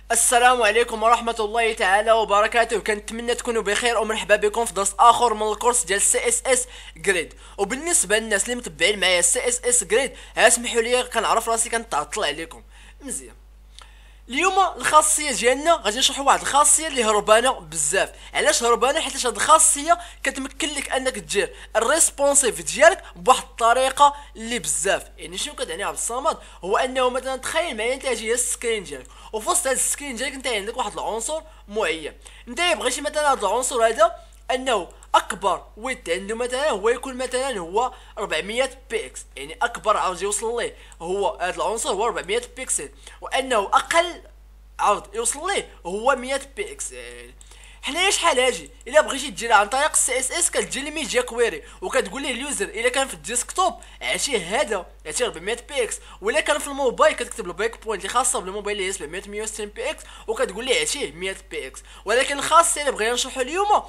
السلام عليكم ورحمة الله تعالى وبركاته. كنتمنى تكونوا بخير ومرحبا بكم في درس اخر من الكورس ديال سي اس اس جريد. وبالنسبة للناس اللي متبعين معايا سي اس اس جريد، اسمحوا لي كنعرف راسي كنتعطل عليكم مزيان. اليوم الخاصيه ديالنا غادي نشرحوا واحد الخاصيه اللي هربانه بزاف. علاش هربانه؟ حيت هاد الخاصيه كتمكن لك انك دير الريسبونسيف ديالك بواحد الطريقه اللي بزاف. يعني شنو كتعني عبد الصمد؟ هو انه مثلا تخيل معايا انت هي السكرين ديالك، وفي وسط هاد السكرين ديالك انت عندك واحد العنصر معين. انت بغيتي مثلا هاد العنصر هذا انه اكبر ويت عنده مثلا هو يكون مثلا هو 400 بي اكس، يعني اكبر عرض يوصل ليه هو هذا العنصر هو 400 بيكسل، وانه اقل عرض يوصل ليه هو 100 بي اكس. يعني حنايا شحال هاجي الا بغيتي ديرها عن طريق السي اس اس كتجي لي ميديا كويري وكتقول ليه اليوزر الا كان في الديسكتوب عطيه هذا 400 بي اكس، ولا كان في الموبايل كتكتب له بريك بوينت اللي خاصه بالموبايل اللي هي 700 160 بي اكس وكتقول ليه عطيه 100 بي اكس. ولكن الخاصيه اللي بغينا نشرحوا اليوم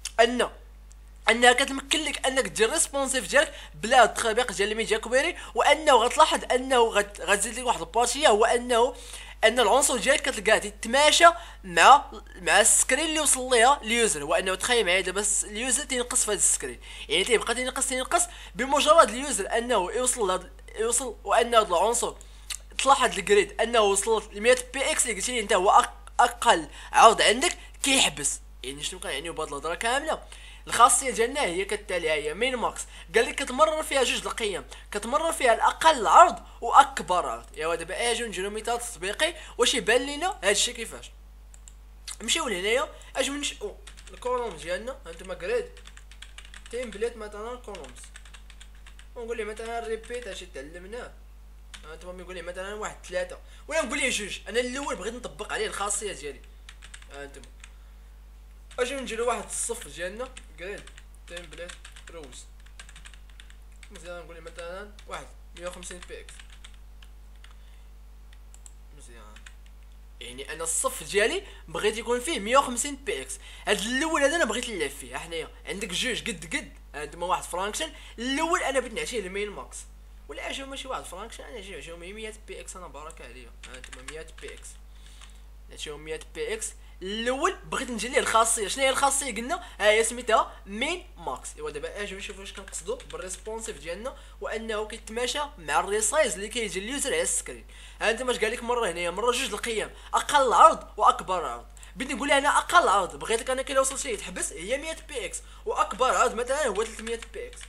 انها كتمكن لك انك دير ريسبونسيف ديالك بلا التطبيق ديال الميديا كويري، وانه غتلاحظ انه غتزيد لك واحد البارتيه، هو انه العنصر ديالك كتلقاه تيتماشى مع السكرين اللي وصل ليها اليوزر. هو انه تخيل معايا دابا اليوزر تينقص في هذا السكرين، يعني تيبقى تينقص بمجرد اليوزر انه يوصل وان هذا العنصر تلاحظ الجريد انه وصل ل 100 بي اكس اللي قلت لي انت هو اقل عرض عندك كيحبس. يعني شنو كنعنيو بهاد الهضره كامله؟ الخاصيه ديالنا هي كالتالي، هي مين ماكس. قال لك كتمرر فيها جوج القيم، كتمرر فيها الاقل عرض واكبر عرض. ايوا دابا اجيو نديرو مثال تطبيقي واش يبان لينا هادشي كيفاش. نمشيو لهنايا اجيو نشئو الكولوم ديالنا. هانتوما جريد تيمبليت مثلا كولومز، ونقول ليه مثلا ريبيت هادشي تعلمناه. هانتوما يقول لي مثلا واحد 3 ولا نقول ليه جوج. انا الاول بغيت نطبق عليه الخاصيه ديالي. هانتوما اجيو نديرو واحد الصف ديالنا جريد تمبليت روز، مزيان نقول مثلا واحد 150 بي اكس. مزيان، يعني انا الصف ديالي بغيت يكون فيه 150 بي اكس. هاد الاول هذا انا بغيت نلعب فيه. حنايا عندك جوج قد هانتوما واحد فرانكشن. الاول انا بغيت نعطيه المين ماكس، ولا اجيو ماشي واحد فرانكشن انا نعطيهم 100 بي اكس. انا بارك عليا هانتوما 100 بي اكس، نعطيهم 100 بي اكس. الاول بغيت نجي ليه الخاصيه. شنو هي الخاصيه؟ قلنا ها هي سميتها مين ماكس. ايوا دابا اجيو نشوفوا واش كنقصدوا بالريسبونسيف ديالنا، وانه كيتماشى مع الريسايز اللي كيجي اليوزر على السكرين. ها انت واش قال لك مره هنايا مره جوج القيم، اقل عرض واكبر عرض. بدي نقول انا اقل عرض بغيت لك انا كي وصلت ليه تحبس هي 100 بي اكس، واكبر عرض مثلا هو 300 بي اكس.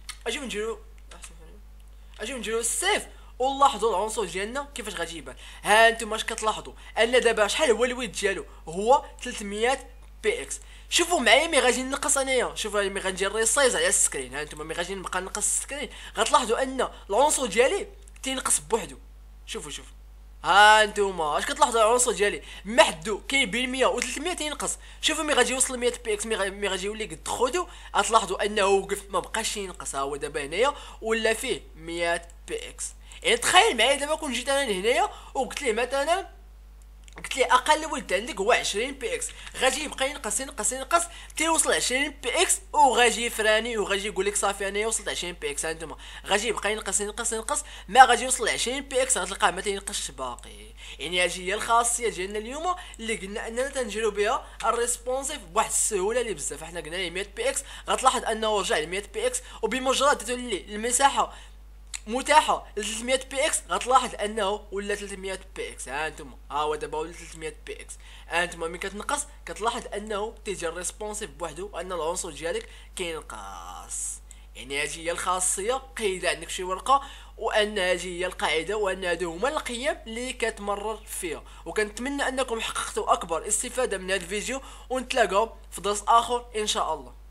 اجيو نديرو السيف ونلاحظوا العنصر ديالنا كيفاش غادي يبان. ها انتم واش كتلاحظوا ان دابا شحال هو الويت ديالو؟ هو 300 بي اكس. شوفوا معايا مي غادي نقص انايا، شوفوا مي غندير ريسايز على السكرين. ها انتم مي غادي نبقى نقص السكرين غتلاحظوا ان العنصر ديالي تينقص بوحدو. شوفوا ها انتوما اش كتلاحظوا على العنصر ديالي محدو كاين بين 100 و 300 تينقص. شوفوا مي غادي يوصل 100 بي اكس مي غادي يولي قد خدو غتلاحظوا انه وقف ما بقاش ينقص. ها هو دابا هنايا ولا فيه 100 بي اكس. يعني تخيل معايا دابا كون جيت انا لهنايا وقلت ليه مثلا قلت لي اقل ولد عندك هو 20 بي اكس، غادي يبقى ينقص تيوصل 20 بي اكس وغادي يفراني وغادي يقول لك صافي انا وصلت 20 بي اكس. هانتوما غادي يبقى ينقص ما غادي يوصل 20 بي اكس غتلقاه ما تينقصش باقي. يعني هذه هي الخاصيه ديالنا اليوم اللي قلنا اننا تنجرو بها الريسبونسيف بواحد السهوله اللي بزاف. حنا قلنا ليه 100 بي اكس غتلاحظ انه رجع ل 100 بي اكس، وبمجرد تولي المساحه متاحه ل 300 بي اكس غتلاحظ انه ولا 300 بي اكس. ها انتم ها هو دابا ولا 300 بي اكس. ها انتم ملي كتنقص كتلاحظ انه تيجي الريسبونسيف بوحدو وان العنصر ديالك كينقص. يعني هذه هي الخاصيه، قيدها عندك شي ورقه، وان هذه هي القاعده، وان هادو هما القيم اللي كتمرر فيها. وكنتمنى انكم حققتوا اكبر استفاده من هذا الفيديو، ونتلاقاو في درس اخر ان شاء الله.